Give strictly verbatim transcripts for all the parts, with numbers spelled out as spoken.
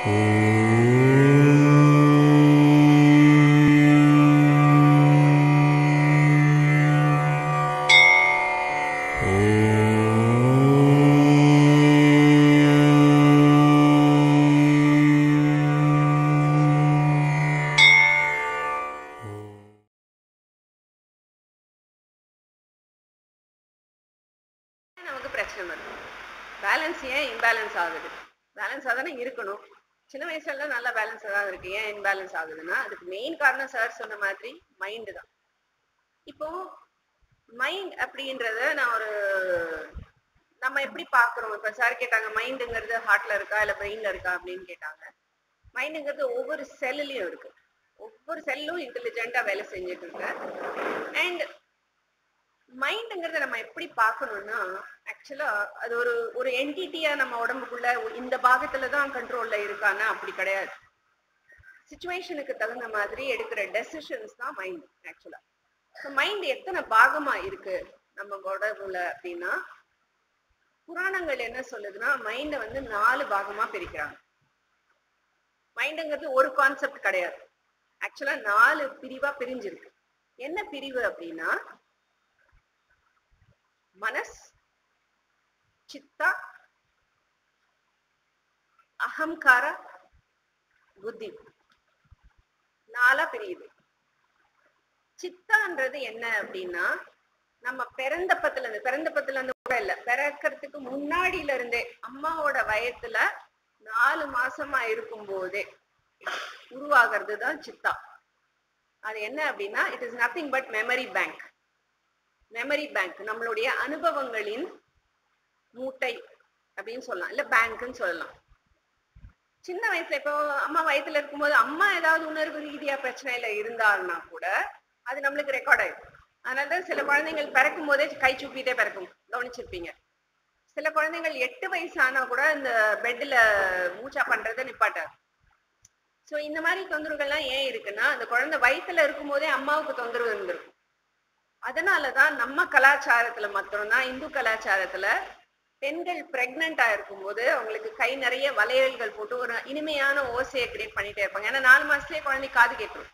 நமக்கு பிரச்சனை வருது. பேலன்ஸ் ஏன் இம்பேலன்ஸ் ஆகுது? பேலன்ஸ் ஆகுதுன்னா இருக்கணும். சின்ன வயசுல நல்ல பேலன்ஸ் தான் இருக்கு. ஏன் இம்பேலன்ஸ் ஆகுதுன்னா அதுக்கு மெயின் காரணம் சார் சொன்ன மாதிரி மைண்டு தான். இப்போ மைண்ட் அப்படின்றத நான் ஒரு நம்ம எப்படி பாக்குறோம்? இப்ப சார் கேட்டாங்க மைண்டுங்கிறது ஹார்ட்ல இருக்கா இல்ல பிரெயின்ல இருக்கா அப்படின்னு கேட்டாங்க. மைண்டுங்கிறது ஒவ்வொரு செல்லுலயும் இருக்கு. ஒவ்வொரு செல்லும் இன்டெலிஜென்ட்டா வேலை செஞ்சுட்டு இருக்கு. அண்ட் மைண்டுங்கிறத நம்ம எப்படி பார்க்கணும்னா ஆக்சுவலா அது ஒரு ஒரு என்டிட்டியா நம்ம உடம்புக்குள்ள இந்த பாகத்துல தான் கண்ட்ரோல்ல இருக்கானா அப்படி கிடையாது. சிச்சுவேஷனுக்கு தகுந்த மாதிரி எடுக்கிற டெசிஷன்ஸ் தான் மைண்ட் ஆக்சுவலா. மைண்ட் எத்தனை பாகமா இருக்கு நம்ம உடம்புல அப்படின்னா புராணங்கள் என்ன சொல்லுதுன்னா மைண்ட வந்து நாலு பாகமா பிரிக்கிறாங்க. மைண்டுங்கிறது ஒரு கான்செப்ட் கிடையாது. ஆக்சுவலா நாலு பிரிவா பிரிஞ்சிருக்கு. என்ன பிரிவு அப்படின்னா மனஸ், சித்தா, அகங்கார, புத்தி நாலா பிரியுது. சித்தான்றது என்ன அப்படின்னா நம்ம பிறந்தப்பத்துல இருந்து பிறந்தப்பத்துல இருந்து கூட இல்ல பிறக்கிறதுக்கு முன்னாடியில இருந்தே அம்மாவோட வயத்துல நாலு மாசமா இருக்கும் போதே உருவாகிறது தான் சித்தா. அது என்ன அப்படின்னா it is nothing but memory bank. Memory bank நம்மளுடைய அனுபவங்களின் மூட்டை அப்படின்னு சொல்லலாம், இல்ல பேங்க்னு சொல்லலாம். சின்ன வயசுல இப்போ அம்மா வயசுல இருக்கும்போது அம்மா ஏதாவது உணர்வு ரீதியா பிரச்சனையில இருந்தாருன்னா கூட அது நம்மளுக்கு ரெக்கார்ட் ஆயிடும். அதனாலதான் சில குழந்தைகள் பிறக்கும் போதே கை சூப்பிட்டே பிறக்கும், கவனிச்சிருப்பீங்க. சில குழந்தைகள் எட்டு வயசு ஆனா கூட இந்த பெட்ல மூச்சா பண்றதை நிப்பாட்டாரு. சோ இந்த மாதிரி தொந்தரவுகள்லாம் ஏன் இருக்குன்னா அந்த குழந்தை வயிற்றுல இருக்கும் போதே அம்மாவுக்கு தொந்தரவு இருந்திருக்கும். அதனாலதான் நம்ம கலாச்சாரத்துல மாத்திரம்தான், இந்து கலாச்சாரத்துல பெண்கள் பிரெக்னெண்டா இருக்கும் போது அவங்களுக்கு கை நிறைய வளையல்கள் போட்டு ஒரு இனிமையான ஓசையை கிரியேட் பண்ணிட்டே இருப்பாங்க. ஏன்னா நாலு மாசத்துலயே குழந்தை காது கேட்கும்.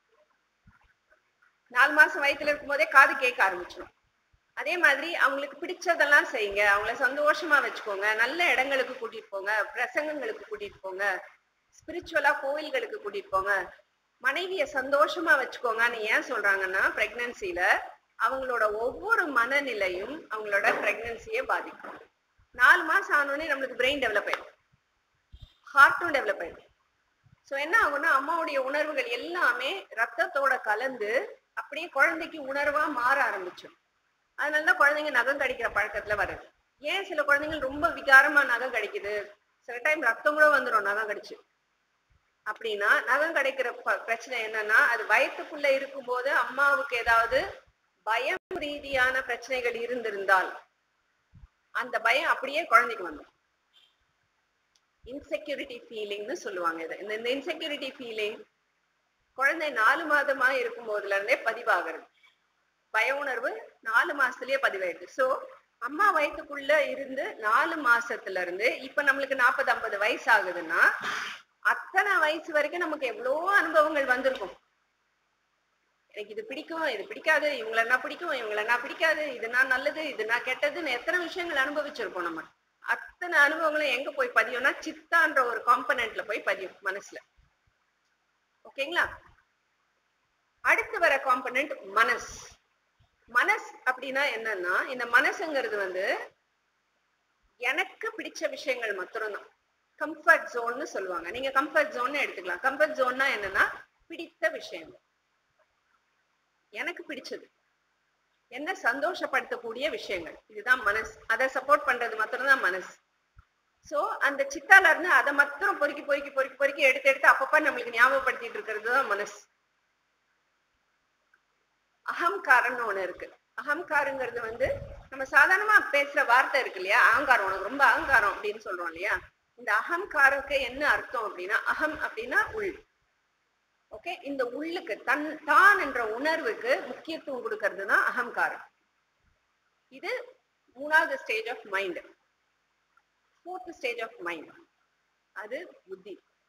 நாலு மாசம் வயிற்றுல இருக்கும் போதே காது கேட்க ஆரம்பிச்சிடும். அதே மாதிரி அவங்களுக்கு பிடிச்சதெல்லாம் செய்யுங்க, அவங்கள சந்தோஷமா வச்சுக்கோங்க, நல்ல இடங்களுக்கு கூட்டிட்டு போங்க, பிரசங்கங்களுக்கு கூட்டிட்டு போங்க, ஸ்பிரிச்சுவலா கோயில்களுக்கு கூட்டிட்டு போங்க, மனைவிய சந்தோஷமா வச்சுக்கோங்கன்னு ஏன் சொல்றாங்கன்னா பிரெக்னன்சில அவங்களோட ஒவ்வொரு மனநிலையும் அவங்களோட பிரெக்னன்சியை பாதிக்கும். நாலு மாசம் ஆனோடனே நம்மளுக்கு பிரெயின் டெவலப் ஆயிடும், ஹார்ட்டும் டெவலப் ஆயிடும். ஸோ என்ன ஆகும்னா அம்மாவுடைய உணர்வுகள் எல்லாமே ரத்தத்தோட கலந்து அப்படியே குழந்தைக்கு உணர்வா மாற ஆரம்பிச்சோம். அதனாலதான் குழந்தைங்க நகம் கடிக்கிற பழக்கத்துல வருது. ஏன் சில குழந்தைங்க ரொம்ப விகாரமா நகம் கடிக்குது, சில டைம் ரத்தம் கூட வந்துடும் நகம் கடிச்சு அப்படின்னா நகம் கிடைக்கிற பிரச்சனை என்னன்னா அது வயிற்றுக்குள்ள இருக்கும் போது அம்மாவுக்கு ஏதாவது பயம் ரீதியான பிரச்சனைகள் இருந்திருந்தால் அந்த பயம் அப்படியே குழந்தைக்கு வந்துடும். இன்செக்யூரிட்டி ஃபீலிங்னு சொல்லுவாங்க இதை. இந்த இன்செக்யூரிட்டி ஃபீலிங் குழந்தை நாலு மாதமா இருக்கும் போதுல இருந்தே பதிவாகிறது. பய உணர்வு நாலு மாசத்துலயே பதிவாயிடுது. சோ அம்மா வயிற்றுக்குள்ள இருந்து நாலு மாசத்துல இருந்து இப்ப நம்மளுக்கு நாற்பது ஐம்பது வயசு ஆகுதுன்னா அத்தனை வயசு வரைக்கும் நமக்கு எவ்வளவோ அனுபவங்கள் வந்திருக்கும். எனக்கு இது பிடிக்கும், இது பிடிக்காது, இவங்களை என்ன பிடிக்கும், இவங்களை என்ன பிடிக்காது, இதுனா நல்லது, இதுனா கெட்டதுன்னு எத்தனை விஷயங்கள் அனுபவிச்சிருக்கோம். நம்ம அத்தனை அனுபவங்களும் எங்க போய் பதியும்னா சித்தான்ற ஒரு காம்பனன்ட்ல போய் பதியும் மனசுல. ஓகேங்களா? அடுத்து வர காம்பனன்ட் மனஸ். மனஸ் அப்படின்னா என்னன்னா இந்த மனசுங்கிறது வந்து எனக்கு பிடிச்ச விஷயங்கள் மாத்திரம்தான். கம்ஃபர்ட் ஜோன்னு சொல்லுவாங்க. நீங்க கம்ஃபர்ட் ஜோன்னு எடுத்துக்கலாம். கம்ஃபர்ட் ஜோன்னா என்னன்னா பிடித்த விஷயங்கள், எனக்கு பிடிச்சது, என்ன சந்தோஷப்படுத்தக்கூடிய விஷயங்கள், இதுதான் மனசு. அதை சப்போர்ட் பண்றது மாத்திரம்தான் மனசு. சோ அந்த சித்தால இருந்து அதை மாத்திரம் பொறுக்கி பொறுக்கி பொறுக்கி பொறுக்கி எடுத்து எடுத்து அப்பப்ப நம்மளுக்கு ஞாபகப்படுத்திட்டு இருக்கிறது தான் மனசு. அகங்காரம்னு ஒண்ணு இருக்கு. அகங்காரங்கிறது வந்து நம்ம சாதாரணமா பேசுற வார்த்தை இருக்கு இல்லையா, அகங்காரம், உனக்கு ரொம்ப அகங்காரம் அப்படின்னு சொல்றோம் இல்லையா. இந்த அகங்காரக்கு என்ன அர்த்தம் அப்படின்னா அகம் அப்படின்னா உள். ஓகே, இந்த உள்ளுக்கு தன் தான் என்ற உணர்வுக்கு முக்கியத்துவம் கொடுக்கறது தான் அகங்காரம். இது மூணாவது stage of mind. Fourth stage of mind அது புத்தி.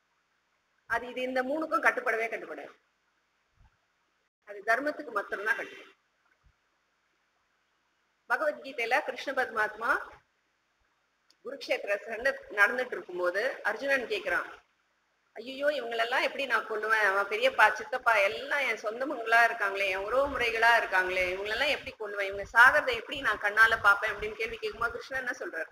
அது இது இந்த மூணுக்கும் கட்டுப்படவே கட்டுப்படாது. அது தர்மத்துக்கு மாத்திரம்தான் கட்டுப்படும். பகவத்கீதையில கிருஷ்ண பரமாத்மா குருக்ஷேத்திர சண்டை நடந்துட்டு இருக்கும்போது அர்ஜுனன் கேக்குறான், ஐயோ இவங்களெல்லாம் எப்படி நான் கொல்லுவேன், அவன் பெரியப்பா சித்தப்பா எல்லாம் என் சொந்தமங்களா இருக்காங்களே, என் உறவு முறைகளா இருக்காங்களே, இவங்களெல்லாம் எப்படி கொல்லுவேன், இவங்க சாகிறத எப்படி நான் கண்ணால பாப்பேன் அப்படின்னு கேள்வி கேட்கும்போது கிருஷ்ணன் என்ன சொல்றாரு,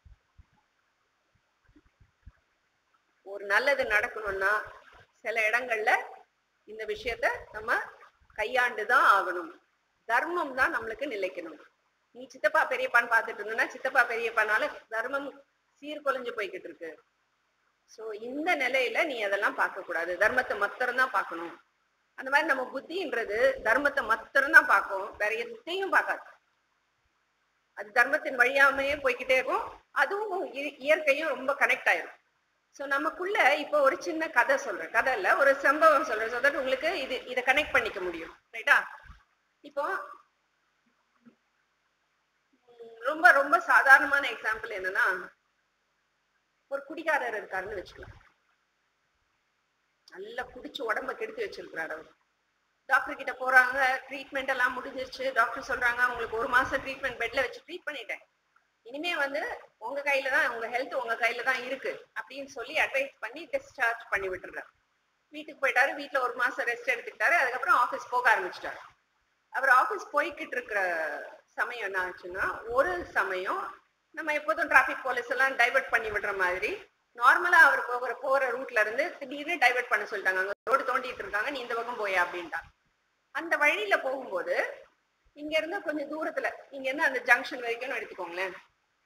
ஒரு நல்லது நடக்கணும்னா சில இடங்கள்ல இந்த விஷயத்த நம்ம கையாண்டுதான் ஆகணும். தர்மம் தான் நம்மளுக்கு நிலைக்கணும். நீ சித்தப்பா பெரியப்பான்னு பார்த்துட்டு இருந்தனா சித்தப்பா பெரியப்பானால தர்மம் சீர்குலைஞ்சு போய்கிட்டு இருக்கு. சோ இந்த நிலையில நீ அதெல்லாம் பார்க்க கூடாது, தர்மத்தை மாத்திரம் தான் பார்க்கணும். அந்த மாதிரி நம்ம புத்தின்றது தர்மத்தை மாத்திரம் தான் பார்க்கும், வேற எதையும் பார்க்காது. அது தர்மத்தின் வழியாமையே போய்கிட்டே இருக்கும். அதுவும் இயற்கையும் ரொம்ப கனெக்ட் ஆயிரும். சோ நமக்குள்ள இப்போ ஒரு சின்ன கதை சொல்றேன், கதை இல்ல ஒரு சம்பவம் சொல்றேன், சோ தட் உங்களுக்கு இது இதை கனெக்ட் பண்ணிக்க முடியும். ரைட்டா? இப்போ ரொம்ப ரொம்ப சாதாரணமான எக்ஸாம்பிள் என்னன்னா, ஒரு குடிகாரர் இருக்காருன்னு வச்சுக்கலாம். நல்லா குடிச்சு உடம்ப கெடுத்து வச்சிருக்கிறாரு அவர். டாக்டர் கிட்ட போறாங்க, ட்ரீட்மெண்ட் எல்லாம் முடிஞ்சிருச்சு. டாக்டர் சொல்றாங்க, உங்களுக்கு ஒரு மாசம் ட்ரீட்மெண்ட் பெட்ல வச்சு ட்ரீட் பண்ணிட்டேன், இனிமே வந்து உங்க கையில தான், உங்க ஹெல்த் உங்க கையில தான் இருக்கு அப்படின்னு சொல்லி அட்வைஸ் பண்ணி டிஸ்சார்ஜ் பண்ணி விட்டுறாரு. வீட்டுக்கு போயிட்டாரு. வீட்டுல ஒரு மாசம் ரெஸ்ட் எடுத்துக்கிட்டாரு. அதுக்கப்புறம் ஆபீஸ் போக ஆரம்பிச்சிட்டாரு. அவர் ஆபீஸ் போய்கிட்டு இருக்கிற சமயம் என்ன ஆச்சுன்னா, ஒரு சமயம் நம்ம எப்போதும் டிராபிக் போலீஸ் எல்லாம் டைவர்ட் பண்ணி விடுற மாதிரி நார்மலா அவர் போகிற போற ரூட்ல இருந்து திடீர்னு டைவர்ட் பண்ண சொல்லிட்டாங்க. அங்க ரோடு தோண்டிட்டு இருக்காங்க, நீ இந்த பக்கம் போயா அப்படின்ட்டாங்க. அந்த வழியில போகும்போது இங்க இருந்து கொஞ்சம் தூரத்துல, இங்க இருந்து அந்த ஜங்ஷன் வரைக்கும் எடுத்துக்கோங்களேன்.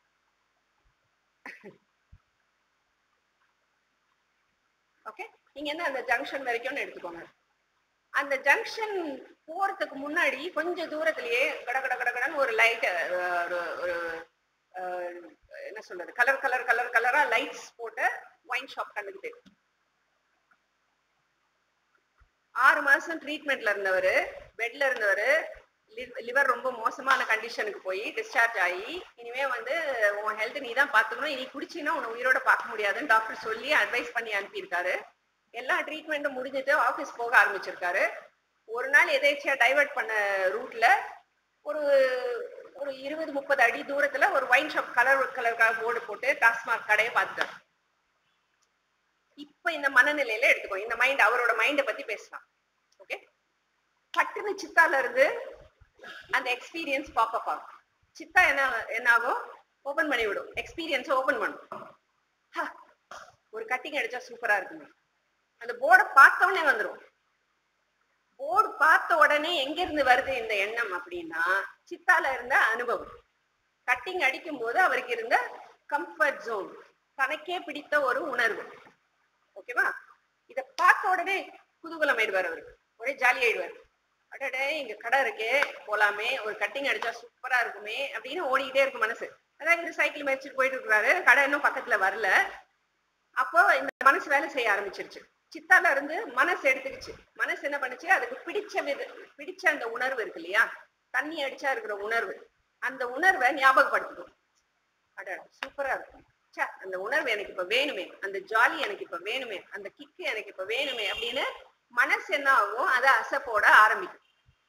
ஓகே, இங்க இருந்து அந்த ஜங்ஷன் வரைக்கும் எடுத்துக்கோங்க. அந்த ஜங்ஷன் போறதுக்கு முன்னாடி கொஞ்சம் தூரத்திலேயே கட கட கட கடன்னு ஒரு லைட், ஒரு என்ன சொல்றது, கலர் கலர் கலர் கலரா லைட்ஸ் போட்ட ஒயின் ஷாப் கண்ணுக்கு தெரியும். ஆறு மாசம் ட்ரீட்மெண்ட்ல இருந்தவர், பெட்ல இருந்தவர், லிவர் ரொம்ப மோசமான கண்டிஷனுக்கு போய் டிஸ்சார்ஜ் ஆகி, இனிமே வந்து உன் ஹெல்த் நீ தான் பாத்துக்கணும், இனி குடிச்சின்னா உன்னை உயிரோட பார்க்க முடியாதுன்னு டாக்டர் சொல்லி அட்வைஸ் பண்ணி அனுப்பியிருக்காரு. எல்லா ட்ரீட்மெண்ட்டும் முடிஞ்சிட்டு ஆபீஸ் போக ஆரம்பிச்சிருக்காரு. ஒரு நாள் எதேச்சியா டைவர்ட் பண்ண ரூட்ல ஒரு ஒரு இருபது முப்பது அடி தூரத்துல ஒரு wine shop colour colour board போட்டு டாஸ்மாக் கடையை பார்த்துட்டாரு. இப்ப இந்த மனநிலையில எடுத்துக்கோ, இந்த மைண்ட், அவரோட மைண்டை பத்தி பேசலாம். ஓகே, பட்டுன்னு சித்தால இருந்து அந்த எக்ஸ்பீரியன்ஸ் பாப்பப் ஆகும். சித்தா என்ன என்ன ஆகும், ஓபன் பண்ணி விடும், எக்ஸ்பீரியன்ஸ் ஓபன் பண்ணும். ஒரு கட்டிங் அடிச்சா சூப்பரா இருக்குங்க, அந்த போர்டை பார்த்த உடனே வந்துடும். போர்டு பார்த்த உடனே எங்க இருந்து வருது இந்த எண்ணம் அப்படின்னா, சித்தால இருந்த அனுபவம். கட்டிங் அடிக்கும் போது அவருக்கு இருந்த கம்ஃபர்ட் ஜோன், தனக்கே பிடித்த ஒரு உணர்வு. ஓகேவா? இத பார்த்த உடனே குதூகலம் ஆயிடுவார், அவருக்கு ஒரே ஜாலி ஆயிடுவார். அடடே இங்க கடை இருக்கே, போலாமே, ஒரு கட்டிங் அடிச்சா சூப்பரா இருக்குமே அப்படின்னு ஓடிக்கிட்டே இருக்கு மனசு. அதான் இவர் சைக்கிள் மேய்ச்சிட்டு போயிட்டு இருக்கிறாரு, கடை இன்னும் பக்கத்துல வரல. அப்போ இந்த மனசு வேலை செய்ய ஆரம்பிச்சிருச்சு. சித்தால இருந்து மனசு எடுத்துக்கிச்சு. மனசு என்ன பண்ணுச்சு, அதுக்கு பிடிச்ச வித பிடிச்ச அந்த உணர்வு இருக்கு இல்லையா, தண்ணி அடிச்சா இருக்கிற உணர்வு, அந்த உணர்வை ஞாபகப்படுத்தும். அட சூப்பரா இருக்கும், சே அந்த உணர்வு எனக்கு இப்ப வேணுமே, அந்த ஜாலி எனக்கு இப்ப வேணுமே, அந்த கிக்கு எனக்கு இப்ப வேணுமே அப்படின்னு மனசு என்ன ஆகும், அதை அசைப்போட ஆரம்பிக்கும்.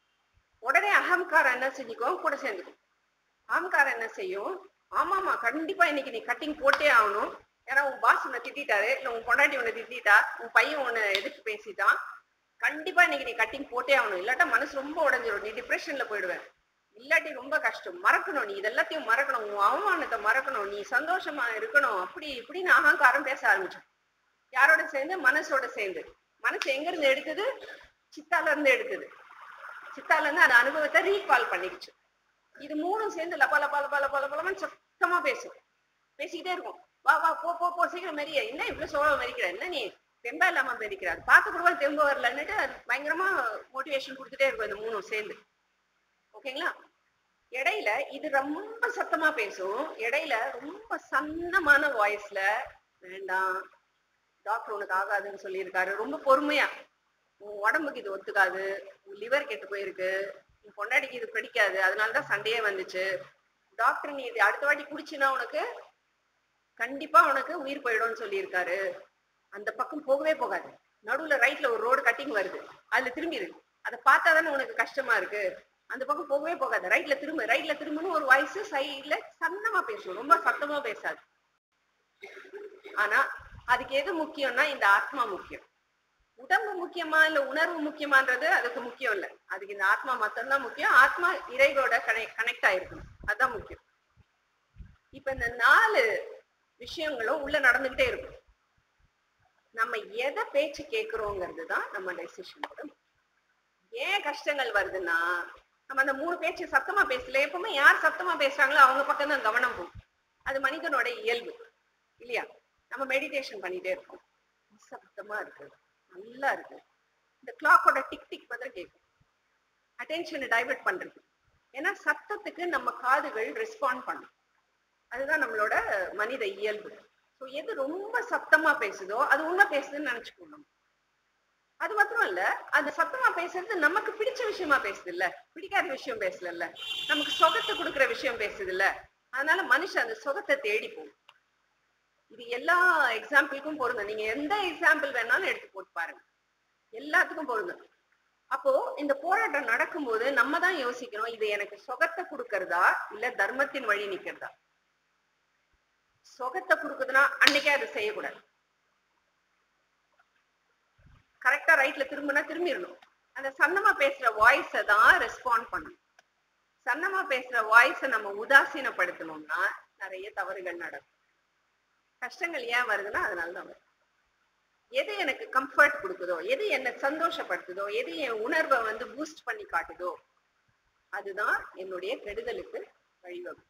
உடனே அகங்காரம் என்ன செஞ்சுக்கும், கூட சேர்ந்துக்கும். அகங்காரம் என்ன செய்யும், ஆமாமா கண்டிப்பா இன்னைக்கு நீ கட்டிங் போட்டே ஆகணும், ஏன்னா உன் பாஸ் உன்னை திட்டாரு, இல்ல உன் பொண்டாட்டி உன்னை திட்டா, உன் பையன் உன்னை எதிர்த்து பேசிட்டான், கண்டிப்பா இன்னைக்கு நீ கட்டிங் போட்டே ஆகணும், இல்லாட்டா மனசு ரொம்ப உடஞ்சிடும், நீ டிப்ரெஷன்ல போயிடுவேன், இல்லாட்டி ரொம்ப கஷ்டம், மறக்கணும், நீ இதெல்லாத்தையும் மறக்கணும், உன் அவமானத்தை மறக்கணும், நீ சந்தோஷமா இருக்கணும், அப்படி இப்படின்னு அகங்காரம் பேச ஆரம்பிச்சோம். யாரோட சேர்ந்து, மனசோட சேர்ந்து. மனசு எங்க இருந்து எடுக்குது, சித்தால இருந்து எடுக்குது. சித்தால இருந்து அந்த அனுபவத்தை ரீகால் பண்ணிடுச்சு. இது மூணும் சேர்ந்து லபா லபா லபா லபா லபான்னு சத்தமா பேசும், பேசிக்கிட்டே இருக்கும். வா வா போ போ போ சீக்கிரம் மெரிய, என்ன இவ்வளவு சோழம் மெரிக்கிற, என்ன நீ தெம்பா இல்லாம மெரிக்கிறாரு, பார்த்து கூட தெம்பு வரலன்னுட்டு பயங்கரமா மோட்டிவேஷன் கொடுத்துட்டே இருக்கும் இந்த மூணும் சேர்ந்து. ஓகேங்களா? இடையில இது ரொம்ப சத்தமா பேசும், இடையில ரொம்ப சன்னமான வாய்ஸ்ல, வேண்டாம் டாக்டர் உனக்கு ஆகாதுன்னு சொல்லியிருக்காரு, ரொம்ப பொறுமையா, உன் உடம்புக்கு இது ஒத்துக்காது, உன் லிவர் கெட்டு போயிருக்கு, உன் பொண்டாட்டிக்கு இது பிடிக்காது, அதனாலதான் சண்டையே வந்துச்சு, டாக்டர் நீ இது அடுத்த வாட்டி குடிச்சுன்னா உனக்கு கண்டிப்பா உனக்கு உயிர் போயிடும்னு சொல்லியிருக்காரு, அந்த பக்கம் போகவே போகாது, நடுவுல ரைட்ல ஒரு ரோடு கட்டிங் வருது, அதுல திரும்பிடு. அதை பார்த்தாதானே உனக்கு கஷ்டமா இருக்கு. அந்த பக்கம் போகவே போகாது. ரைட்ல திரும்ப, ரைட்ல திரும்புன்னு ஒரு வாய்ஸ் சைட்ல சன்னமா பேசும், ரொம்ப சத்தமா பேசாது. ஆனா அதுக்கு எது முக்கியம்னா இந்த ஆத்மா முக்கியம். உடம்பு முக்கியமா இல்ல உணர்வு முக்கியமான்றது அதுக்கு முக்கியம் இல்ல. அதுக்கு இந்த ஆத்மா மட்டும்தான் முக்கியம். ஆத்மா இறைவோட கனெக்ட் ஆயிருக்கணும், அதுதான் முக்கியம். இப்ப இந்த நாலு விஷயங்களும் உள்ள நடந்துகிட்டே இருக்கும். நம்ம எதை பேச்சு கேட்கிறோங்கிறது தான் நம்ம டெசிஷனோட. ஏன் கஷ்டங்கள் வருதுன்னா நம்ம அந்த மூணு பேச்சு சத்தமா பேசல. எப்பவுமே யார் சத்தமா பேசுறாங்களோ அவங்க பக்கம் தான் கவனம் போகும். அது மனிதனோட இயல்பு இல்லையா? நம்ம மெடிடேஷன் பண்ணிட்டே இருக்கோம், சத்தமா இருக்கு, நல்லா இருக்கு, இந்த கிளாக்கோட டிக் டிக் பதில் கேட்கும், அட்டென்ஷனை டைவர்ட் பண்றது. ஏன்னா சத்தத்துக்கு நம்ம காதுகள் ரெஸ்பாண்ட் பண்ணும். அதுதான் நம்மளோட மனித இயல்பு. ஸோ எது ரொம்ப சத்தமா பேசுதோ அது உண்மை பேசுதுன்னு நினைச்சுக்கணும். அது மாத்திரம் இல்ல, அது சத்தமா பேசுறது நமக்கு பிடிச்ச விஷயமா பேசுது இல்ல, பிடிக்காத விஷயம் பேசல இல்ல, நமக்கு சொகத்தை கொடுக்குற விஷயம் பேசுது இல்ல. அதனால மனுஷன் அந்த சொகத்தை தேடி போகும். இது எல்லா எக்ஸாம்பிளுக்கும் பொருந்தும். நீங்க எந்த எக்ஸாம்பிள் வேணாலும் எடுத்து போட்டு பாருங்க, எல்லாத்துக்கும் பொருந்தும். அப்போ இந்த போராட்டம் நடக்கும்போது நம்ம தான் யோசிக்கணும், இது எனக்கு சொகத்தை கொடுக்கறதா இல்ல தர்மத்தின் வழி நிக்கிறதா. சொகத்தை கொடுக்குதுன்னா அன்னைக்கே அதை செய்யக்கூடாது. கரெக்டா ரைட்ல திரும்பினா திரும்பிடணும். அந்த சன்னமா பேசுற வாய்ஸை தான் ரெஸ்பாண்ட் பண்ணணும். சன்னமா பேசுற வாய்ஸை நம்ம உதாசீனப்படுத்தணும்னா நிறைய தவறுகள் நடக்கும். கஷ்டங்கள் ஏன் வருதுன்னா அதனாலதான் வரும். எது எனக்கு கம்ஃபர்ட் கொடுக்குதோ, எது என்னை சந்தோஷப்படுத்துதோ, எது என் உணர்வை வந்து பூஸ்ட் பண்ணி காட்டுதோ அதுதான் என்னுடைய கெடுதலுக்கு வழிவகுக்கும்.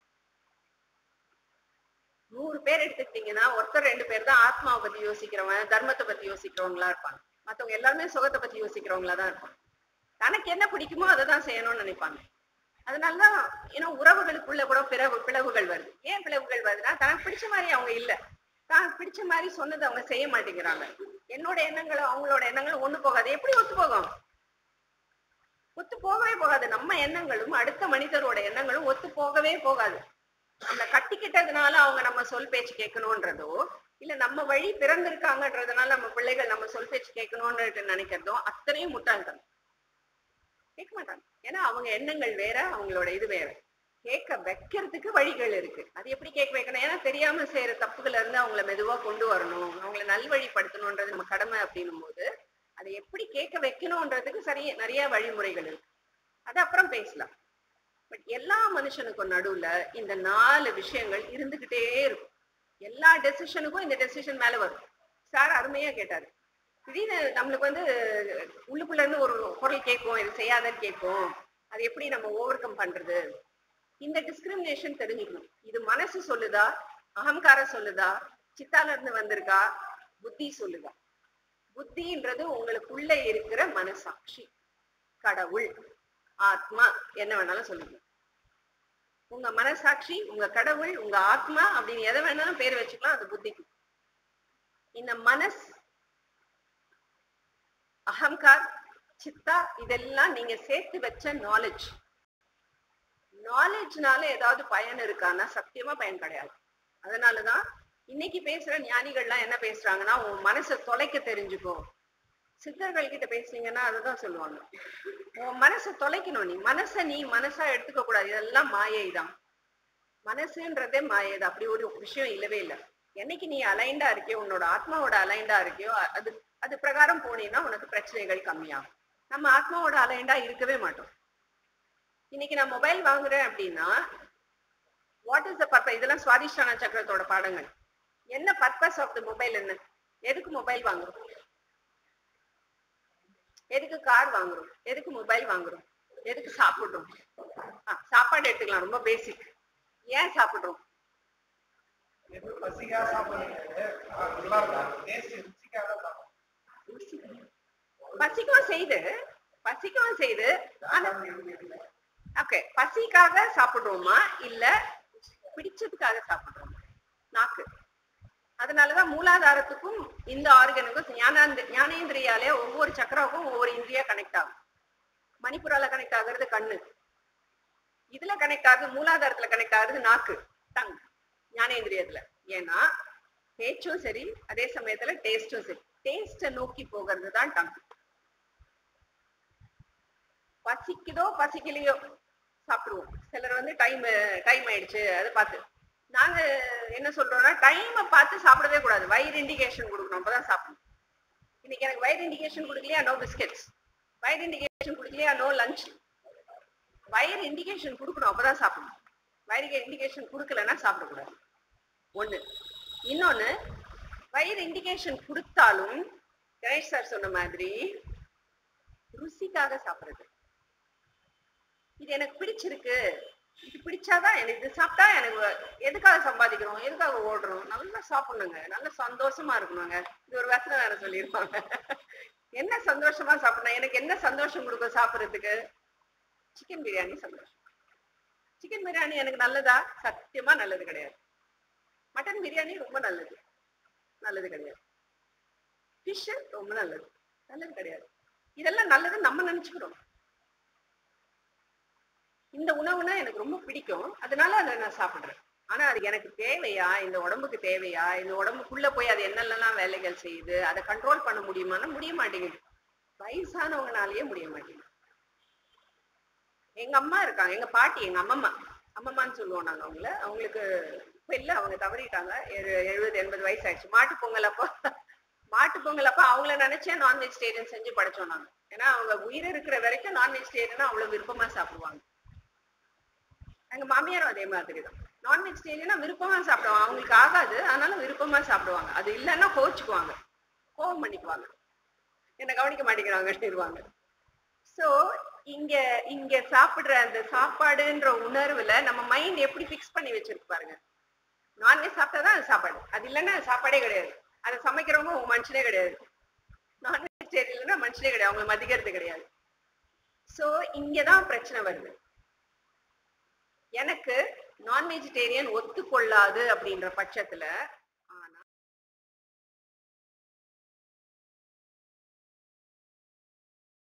நூறு பேர் எடுத்துக்கிட்டீங்கன்னா ஒருத்தர் ரெண்டு பேர் தான் ஆத்மாவை பத்தி யோசிக்கிறவங்க, தர்மத்தை பத்தி யோசிக்கிறவங்களா இருப்பாங்க. மற்றவங்க எல்லாருமே சுகத்தை பத்தி யோசிக்கிறவங்களா தான் இருப்பாங்க. தனக்கு என்ன பிடிக்குமோ அதை தான் செய்யணும்னு நினைப்பாங்க. அதனாலதான் ஏன்னா உறவுகளுக்குள்ள கூட பிளவு பிளவுகள் வருது. ஏன் பிளவுகள் வருதுன்னா தனக்கு பிடிச்ச மாதிரி அவங்க இல்ல, தான் பிடிச்ச மாதிரி சொன்னது அவங்க செய்ய மாட்டேங்கிறாங்க. என்னோட எண்ணங்களும் அவங்களோட எண்ணங்களும் ஒண்ணு போகாது. எப்படி ஒத்து போகும்? ஒத்து போகவே போகாது. நம்ம எண்ணங்களும் அடுத்த மனிதரோட எண்ணங்களும் ஒத்து போகவே போகாது. அந்த கட்டிக்கிட்டதுனால அவங்க நம்ம சொல் பேச்சு கேட்கணும்ன்றதோ இல்ல நம்ம வழி பிறந்திருக்காங்கன்றதுனால நம்ம பிள்ளைகள் நம்ம சொல் பேச்சு கேட்கணும்னு நினைக்கிறதோ அத்தனையும் முட்டாள்தான். கேட்க மாட்டாங்க. ஏன்னா அவங்க எண்ணங்கள் வேற, அவங்களோட இது வேற. கேட்க வைக்கிறதுக்கு வழிகள் இருக்கு. அது எப்படி கேட்க வைக்கணும்? ஏன்னா தெரியாம செய்யற தப்புகளை இருந்து அவங்கள மெதுவா கொண்டு வரணும், அவங்கள நல்வழிப்படுத்தணும்ன்றது நம்ம கடமை. அப்படின்னும் போது அதை எப்படி கேட்க வைக்கணும்ன்றதுக்கு சரிய நிறைய வழிமுறைகள் இருக்கு. அது அப்புறம் பேசலாம். பட் எல்லா மனுஷனுக்கும் நடுவுல இந்த நாலு விஷயங்கள் இருந்துகிட்டே இருக்கும். எல்லா டெசிஷனுக்கும் இந்த டெசிஷன் மேல வரும். சார் அருமையா கேட்டாரு. திடீர்னு நம்மளுக்கு வந்து உள்ளுக்குள்ள இருந்து ஒரு குரல் கேட்கும், இது செய்யாதன்னு கேட்கும். அது எப்படி நம்ம ஓவர் கம் பண்றது? இந்த டிஸ்கிரிமினேஷன் தெரிஞ்சுக்கணும். இது மனசு சொல்லுதா, அகங்காரம் சொல்லுதா, சித்தால இருந்து வந்திருக்கா, புத்தி சொல்லுதா? புத்தின்றது உங்களுக்குள்ள இருக்கிற மனசாட்சி, கடவுள், ஆத்மா, என்ன வேணாலும் சொல்லுங்க. உங்க மனசாட்சி, உங்க கடவுள், உங்க ஆத்மா அப்படின்னு எதை வேணாலும் பேர் வச்சுக்கலாம். அது புத்திக்கு. இந்த மனஸ், அகங்கார், சித்தா இதெல்லாம் நீங்க சேர்த்து வச்ச நாலேஜ். நாலேஜ்னால ஏதாவது பயன் இருக்கான்னா சத்தியமா பயன் கிடையாது. அதனாலதான் இன்னைக்கு பேசுற ஞானிகள்லாம் என்ன பேசுறாங்கன்னா, உன் மனசை தொலைக்க தெரிஞ்சுக்கோ. சித்தர்கள் கிட்ட பேசுறீங்கன்னா அதுதான் சொல்லுவாங்க, உன் மனசை தொலைக்கணும். நீ மனசை நீ மனசா எடுத்துக்க கூடாது. இதெல்லாம் மாயை தான். மனசுன்றதே மாயை தான். அப்படி ஒரு விஷயம் இல்லவே இல்லை. என்னைக்கு நீ அலைண்டா இருக்கியோ, உன்னோட ஆத்மாவோட அலைண்டா இருக்கியோ, அது அது பிரகாரம் போனீங்கன்னா உனக்கு பிரச்சனைகள் கம்மியாகும். நம்ம ஆத்மாவோட அலைண்டா இருக்கவே மாட்டோம். இன்னைக்கு நான் மொபைல் வாங்குறேன் அப்படின்னா வாட் இஸ் த பர்பஸ்? இதெல்லாம் சுவாதிஷ்டான சக்கரத்தோட பாடங்கள். என்ன பர்பஸ் ஆஃப் த மொபைல்? என்ன, எதுக்கு மொபைல் வாங்குறோம்? எதுக்கு கார் வாங்குறோம்? எதுக்கு மொபைல் வாங்குறோம்? எதுக்கு சாப்பிடுறோம்? சாப்பாடு எடுத்துக்கலாம், ரொம்ப பேசிக். ஏன் சாப்பிடுறோம்? பசிக்கவும் செய்து பசிக்கவும் செய்து ஓகே, பசிக்காக சாப்பிடுறோமா இல்ல பிடிச்சதுக்காக சாப்பிடுறோமா? நாக்கு. அதனாலதான் மூலாதாரத்துக்கும் இந்த ஆர்கனுக்கும் ஞானாந்த ஞானேந்திரியாலே ஒவ்வொரு சக்கராவுக்கும் ஒவ்வொரு இந்திரியா கனெக்ட் ஆகும். மணிப்புரால கனெக்ட் ஆகுறது கண்ணு, இதுல கனெக்ட் ஆகுது மூலாதாரத்துல கனெக்ட் ஆகுறது நாக்கு, டங், ஞானேந்திரியத்துல. ஏன்னா பேச்சும் சரி, அதே சமயத்துல டேஸ்டும் சரி. டேஸ்ட நோக்கி போகிறது தான் டங். பசிக்குதோ பசிக்கலையோ சாப்பிடுவோம். சிலர் வந்து டைம் டைம் ஆயிடுச்சு அதை பார்த்து. நாங்க என்ன சொல்றோம்னா டைமை பார்த்து சாப்பிடவே கூடாது. வயிறு இண்டிகேஷன் கொடுக்கணும், அப்பதான் சாப்பிடணும். இன்னைக்கு எனக்கு வயிறு இண்டிகேஷன் கொடுக்கலையா, நோ பிஸ்கெட்ஸ். வயிறு இண்டிகேஷன் கொடுக்கலையா, நோ லஞ்ச். வயிறு இண்டிகேஷன் கொடுக்கணும், அப்பதான் சாப்பிடணும். வயிறு இண்டிகேஷன் கொடுக்கலன்னா சாப்பிடக்கூடாது. ஒண்ணு. இன்னொன்னு, வயிறு இண்டிகேஷன் கொடுத்தாலும் கணேஷ் சார் சொன்ன மாதிரி ருசிக்காக சாப்பிடுறது. இது எனக்கு பிடிச்சிருக்கு, இது பிடிச்சாதான் எனக்கு, இது சாப்பிட்டா எனக்கு, எதுக்காக சம்பாதிக்கிறோம், எதுக்காக ஓடுறோம், நல்லா சாப்பிடணுங்க, நல்ல சந்தோஷமா இருக்கணுங்க. இது ஒரு வசனம் வேற சொல்லியிருப்பாங்க. என்ன சந்தோஷமா சாப்பிடணும், எனக்கு என்ன சந்தோஷம் கொடுக்கும் சாப்பிட்றதுக்கு? சிக்கன் பிரியாணி சந்தோஷம். சிக்கன் பிரியாணி எனக்கு நல்லதா? சத்தியமா நல்லது கிடையாது. மட்டன் பிரியாணி ரொம்ப நல்லது, நல்லது கிடையாது. ஃபிஷ் ரொம்ப நல்லது, நல்லது கிடையாது. இதெல்லாம் நல்லது நம்ம நினைச்சுக்கிறோம். இந்த உணவுனா எனக்கு ரொம்ப பிடிக்கும், அதனால அதை நான் சாப்பிடுறேன். ஆனா அது எனக்கு தேவையா, இந்த உடம்புக்கு தேவையா, இந்த உடம்புக்குள்ள போய் அது என்னென்னலாம் வேலைகள் செய்யுது, அதை கண்ட்ரோல் பண்ண முடியுமான்னா முடிய மாட்டேங்குது. வயசானவங்கனாலேயே முடிய மாட்டேங்குது. எங்க அம்மா இருக்காங்க, எங்க பாட்டி, எங்க அம்மம்மா, அம்மம்மான்னு சொல்லுவோம் நாங்க அவங்கள. அவங்களுக்கு இப்ப இல்ல, அவங்க தவறிட்டாங்க. எழுபது எண்பது வயசு ஆயிடுச்சு. மாட்டு பொங்கல் அப்போ மாட்டு பொங்கல் அப்ப அவங்கள நினைச்சே நான் வெஜிடேரியன் செஞ்சு படைச்சோம் நாங்க. ஏன்னா அவங்க உயிர் இருக்கிற வரைக்கும் நான் வெஜிடேரியனா அவ்வளவு விருப்பமா சாப்பிடுவாங்க. எங்க மாமியாரும் அதே மாதிரி தான். நான் வெஜிடேரியனா விருப்பமா சாப்பிடுவாங்க. அவங்களுக்கு ஆகாது, ஆனாலும் விருப்பமா சாப்பிடுவாங்க. அது இல்லைன்னா கோச்சுக்குவாங்க, கோவம் பண்ணிக்குவாங்க, என்ன கவனிக்க மாட்டேங்கிறாங்க. சோ இங்க இங்க சாப்பிடுற அந்த சாப்பாடுன்ற உணர்வுல நம்ம மைண்ட் எப்படி பிக்ஸ் பண்ணி வச்சிருக்கு பாருங்க. நான்வெஜ் சாப்பிட்டாதான் அது சாப்பாடு, அது இல்லைன்னா சாப்பாடே கிடையாது. அதை சமைக்கிறவங்க உங்க மனுஷனே கிடையாது. நான் வெஜிடேரியன்னா மனுஷனே கிடையாது, அவங்களை மதிக்கிறது கிடையாது. சோ இங்கதான் பிரச்சனை வருது. எனக்கு நான் வெஜிடேரியன் ஒத்துக்கொள்ளாது அப்படின்ற பட்சத்துல